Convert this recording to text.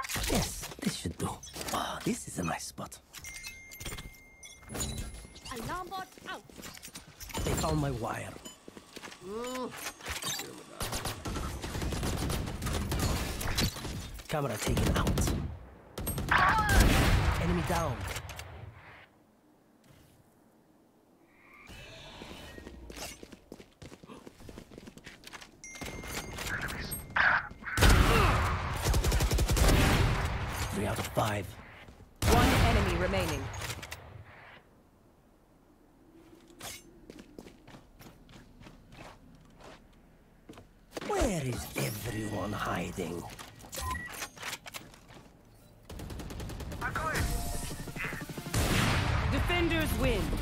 Yes, this should do. Ah, this is a nice spot. Alarm bot out. They found my wire. Camera taken out. Enemy down. Three out of 5. One enemy remaining. Where is everyone hiding? Defenders win.